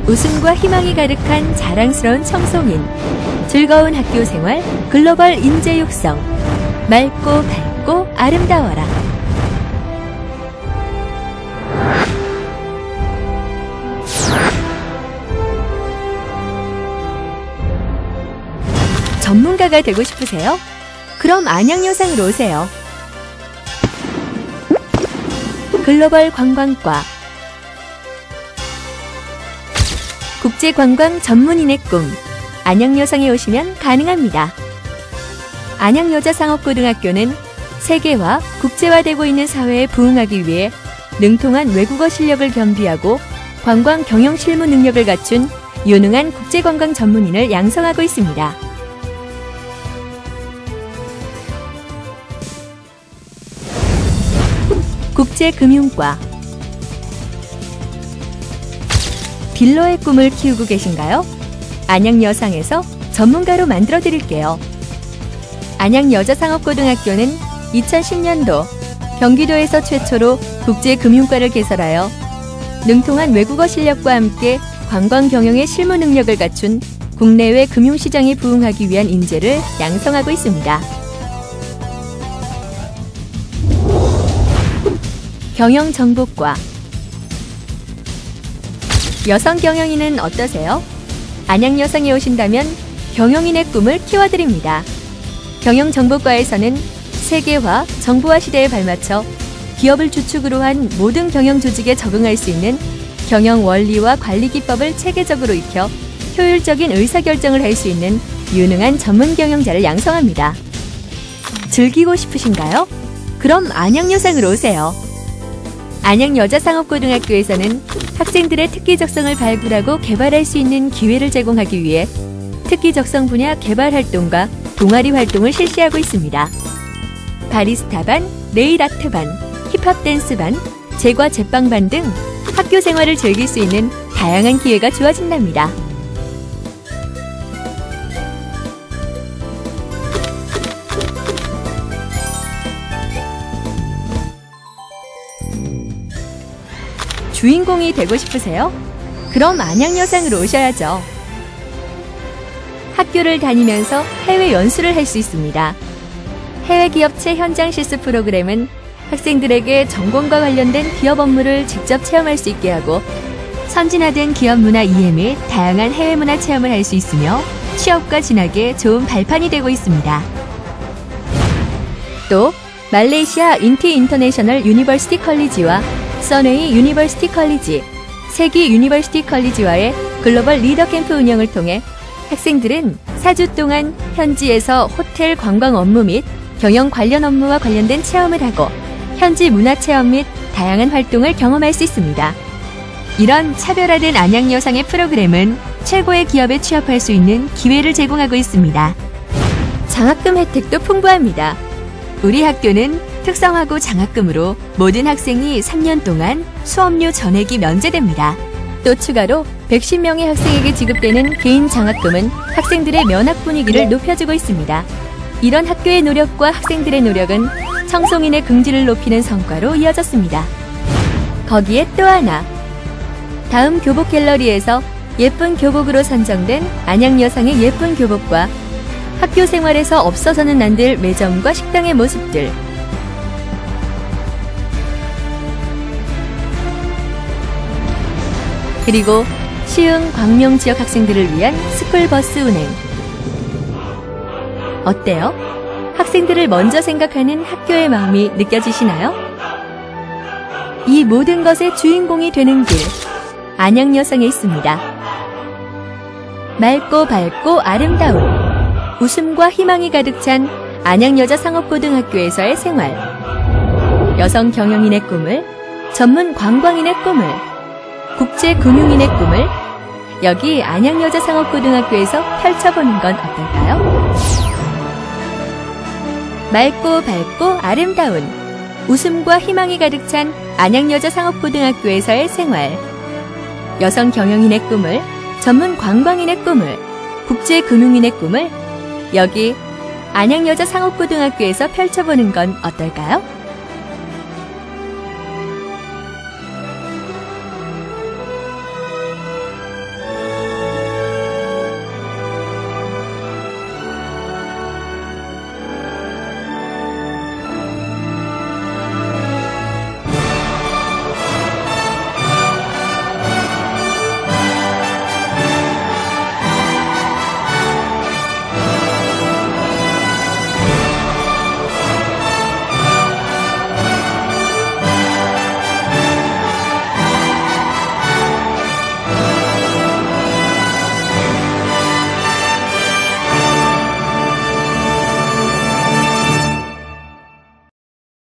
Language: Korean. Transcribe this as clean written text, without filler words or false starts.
웃음과 희망이 가득한 자랑스러운 청송인, 즐거운 학교 생활, 글로벌 인재 육성, 맑고 밝고 아름다워라. 전문가가 되고 싶으세요? 그럼 안양여상으로 오세요. 글로벌 관광과, 국제관광 전문인의 꿈, 안양여상에 오시면 가능합니다. 안양여자상업고등학교는 세계화, 국제화되고 있는 사회에 부응하기 위해 능통한 외국어 실력을 겸비하고 관광 경영 실무 능력을 갖춘 유능한 국제관광 전문인을 양성하고 있습니다. 국제금융과, 딜러의 꿈을 키우고 계신가요? 안양여상에서 전문가로 만들어 드릴게요. 안양여자상업고등학교는 2010년도 경기도에서 최초로 국제금융과를 개설하여 능통한 외국어 실력과 함께 관광 경영의 실무 능력을 갖춘 국내외 금융시장에 부응하기 위한 인재를 양성하고 있습니다. 경영정보과, 여성 경영인은 어떠세요? 안양여상에 오신다면 경영인의 꿈을 키워드립니다. 경영정보과에서는 세계화, 정보화 시대에 발맞춰 기업을 주축으로 한 모든 경영 조직에 적응할 수 있는 경영 원리와 관리 기법을 체계적으로 익혀 효율적인 의사결정을 할 수 있는 유능한 전문 경영자를 양성합니다. 즐기고 싶으신가요? 그럼 안양여상으로 오세요. 안양여자상업고등학교에서는 학생들의 특기적성을 발굴하고 개발할 수 있는 기회를 제공하기 위해 특기적성 분야 개발 활동과 동아리 활동을 실시하고 있습니다. 바리스타반, 네일아트반, 힙합 댄스반, 제과 제빵반 등 학교 생활을 즐길 수 있는 다양한 기회가 주어진답니다. 주인공이 되고 싶으세요? 그럼 안양여상으로 오셔야죠. 학교를 다니면서 해외 연수를 할 수 있습니다. 해외 기업체 현장 실습 프로그램은 학생들에게 전공과 관련된 기업 업무를 직접 체험할 수 있게 하고 선진화된 기업 문화 이해 및 다양한 해외 문화 체험을 할 수 있으며 취업과 진학에 좋은 발판이 되고 있습니다. 또 말레이시아 인티 인터내셔널 유니버시티 컬리지와 써웨이 유니버시티 컬리지, 세기 유니버시티 컬리지와의 글로벌 리더 캠프 운영을 통해 학생들은 4주 동안 현지에서 호텔 관광 업무 및 경영 관련 업무와 관련된 체험을 하고 현지 문화 체험 및 다양한 활동을 경험할 수 있습니다. 이런 차별화된 안양여상의 프로그램은 최고의 기업에 취업할 수 있는 기회를 제공하고 있습니다. 장학금 혜택도 풍부합니다. 우리 학교는 특성화고 장학금으로 모든 학생이 3년 동안 수업료 전액이 면제됩니다. 또 추가로 110명의 학생에게 지급되는 개인 장학금은 학생들의 면학 분위기를 높여주고 있습니다. 이런 학교의 노력과 학생들의 노력은 청송인의 긍지를 높이는 성과로 이어졌습니다. 거기에 또 하나, 다음 교복 갤러리에서 예쁜 교복으로 선정된 안양여상의 예쁜 교복과 학교 생활에서 없어서는 안 될 매점과 식당의 모습들, 그리고 시흥, 광명 지역 학생들을 위한 스쿨버스 운행. 어때요? 학생들을 먼저 생각하는 학교의 마음이 느껴지시나요? 이 모든 것의 주인공이 되는 길, 안양여상에 있습니다. 맑고 밝고 아름다운, 웃음과 희망이 가득 찬 안양여자상업고등학교에서의 생활. 여성 경영인의 꿈을, 전문 관광인의 꿈을, 국제금융인의 꿈을 여기 안양여자상업고등학교에서 펼쳐보는 건 어떨까요? 맑고 밝고 아름다운, 웃음과 희망이 가득 찬 안양여자상업고등학교에서의 생활. 여성 경영인의 꿈을, 전문 관광인의 꿈을, 국제금융인의 꿈을 여기 안양여자상업고등학교에서 펼쳐보는 건 어떨까요?